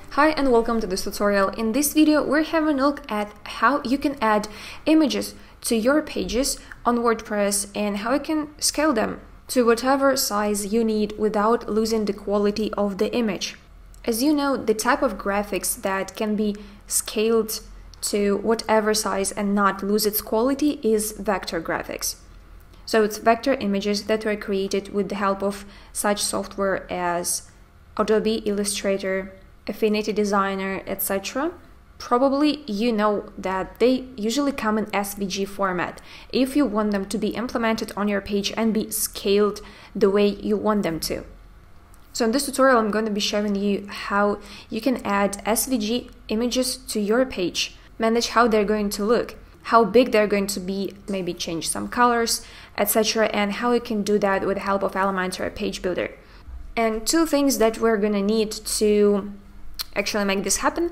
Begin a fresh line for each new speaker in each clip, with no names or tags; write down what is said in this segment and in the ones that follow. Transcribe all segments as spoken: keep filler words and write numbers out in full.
Hi and welcome to this tutorial. In this video we're having a look at how you can add images to your pages on WordPress and how you can scale them to whatever size you need without losing the quality of the image. As you know, the type of graphics that can be scaled to whatever size and not lose its quality is vector graphics. So it's vector images that were created with the help of such software as Adobe Illustrator, Affinity Designer, et cetera. Probably you know that they usually come in S V G format if you want them to be implemented on your page and be scaled the way you want them to. So in this tutorial I'm going to be showing you how you can add S V G images to your page, manage how they're going to look, how big they're going to be, maybe change some colors, et cetera, and how you can do that with the help of Elementor Page Builder. And two things that we're gonna need to actually make this happen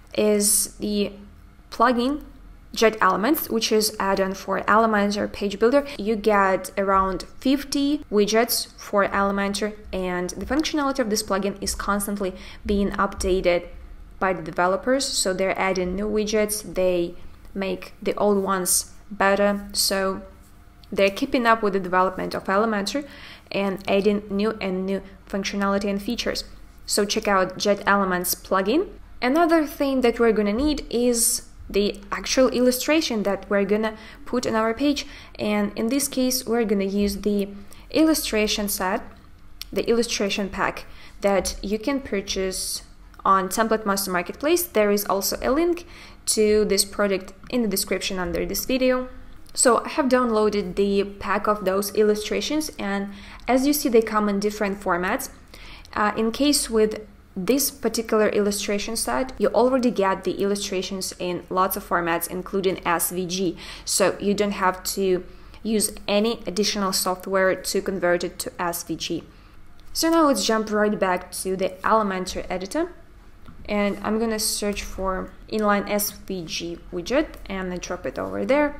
is the plugin Jet Elements, which is add-on for Elementor Page Builder. You get around fifty widgets for Elementor, and the functionality of this plugin is constantly being updated by the developers. So they're adding new widgets, they make the old ones better. So they're keeping up with the development of Elementor and adding new and new functionality and features. So check out Jet Elements plugin. Another thing that we're gonna need is the actual illustration that we're gonna put on our page. And in this case, we're gonna use the illustration set, the illustration pack that you can purchase on Template Monster Marketplace. There is also a link to this product in the description under this video. So I have downloaded the pack of those illustrations, and as you see, they come in different formats. Uh, in case with this particular illustration set, you already get the illustrations in lots of formats, including S V G. So you don't have to use any additional software to convert it to S V G. So now let's jump right back to the Elementor editor. And I'm gonna search for inline S V G widget and then drop it over there.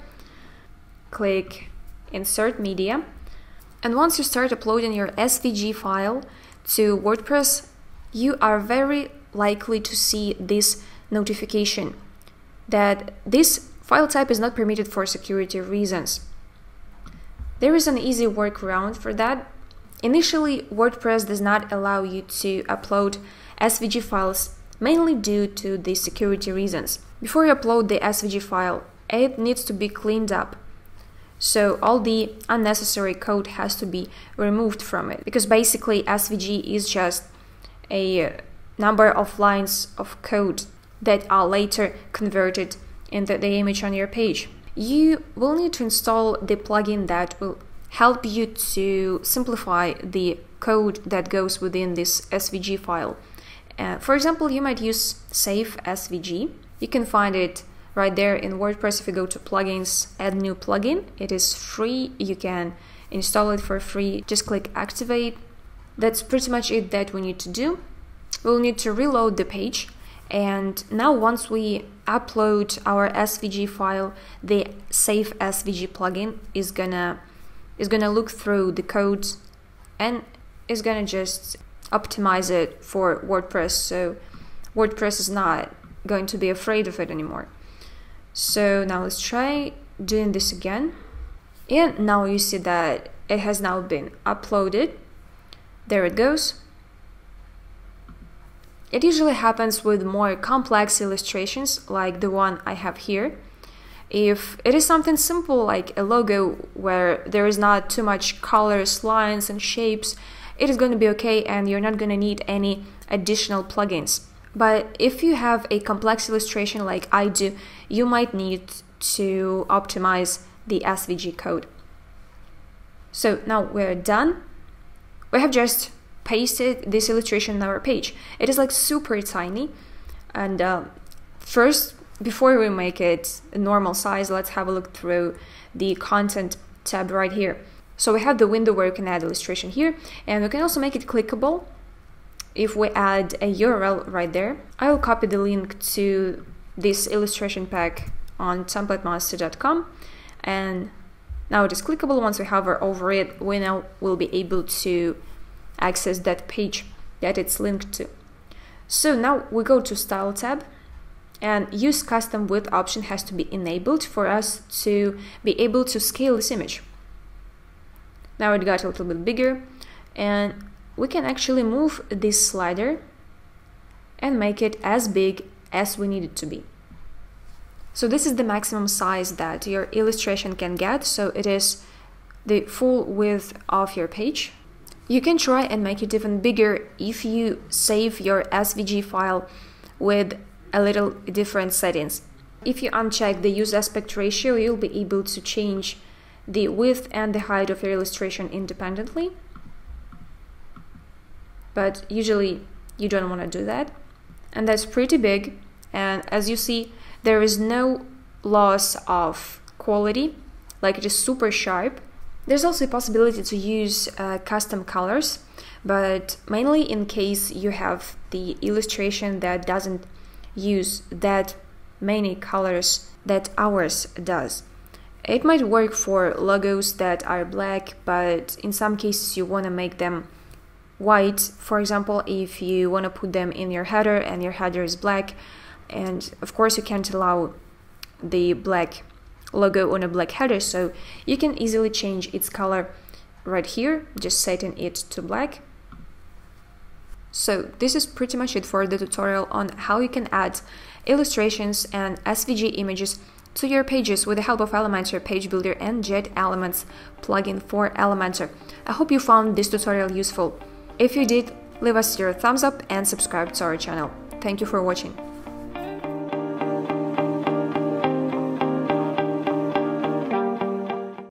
Click Insert Media. And once you start uploading your S V G file to WordPress, you are very likely to see this notification that this file type is not permitted for security reasons. There is an easy workaround for that. Initially, WordPress does not allow you to upload S V G files, mainly due to the security reasons. Before you upload the S V G file, it needs to be cleaned up. So all the unnecessary code has to be removed from it, because basically S V G is just a number of lines of code that are later converted into the image on your page. You will need to install the plugin that will help you to simplify the code that goes within this S V G file. Uh, for example, you might use Save S V G. You can find it right there in WordPress. If you go to plugins, add new plugin, it is free. You can install it for free. Just click activate. That's pretty much it that we need to do. We'll need to reload the page. And now once we upload our S V G file, the Save S V G plugin is gonna is gonna look through the code and is gonna just optimize it for WordPress. So WordPress is not going to be afraid of it anymore. So now let's try doing this again. And now you see that it has now been uploaded. There it goes. It usually happens with more complex illustrations like the one I have here. If it is something simple like a logo where there is not too much colors, lines and shapes, it is going to be okay and you're not going to need any additional plugins. But if you have a complex illustration like I do, you might need to optimize the S V G code. So now we're done. We have just pasted this illustration on our page. It is like super tiny. And uh, first, before we make it a normal size, let's have a look through the content tab right here. So we have the window where you can add illustration here, and we can also make it clickable. If we add a U R L right there, I will copy the link to this illustration pack on template monster dot com, and now it is clickable. Once we hover over it, we now will be able to access that page that it's linked to. So now we go to Style tab, and Use Custom Width option has to be enabled for us to be able to scale this image. Now it got a little bit bigger, and we can actually move this slider and make it as big as we need it to be. So this is the maximum size that your illustration can get, so it is the full width of your page. You can try and make it even bigger if you save your S V G file with a little different settings. If you uncheck the use aspect ratio, you'll be able to change the width and the height of your illustration independently. But usually you don't want to do that. And that's pretty big. And as you see, there is no loss of quality, like it is super sharp. There's also a possibility to use uh, custom colors, but mainly in case you have the illustration that doesn't use that many colors that ours does. It might work for logos that are black, but in some cases you want to make them white. For example, if you want to put them in your header and your header is black, and of course you can't allow the black logo on a black header, so you can easily change its color right here, just setting it to black. So this is pretty much it for the tutorial on how you can add illustrations and S V G images to your pages with the help of Elementor Page Builder and Jet Elements plugin for Elementor. I hope you found this tutorial useful. If you did, leave us your thumbs up and subscribe to our channel. Thank you for watching.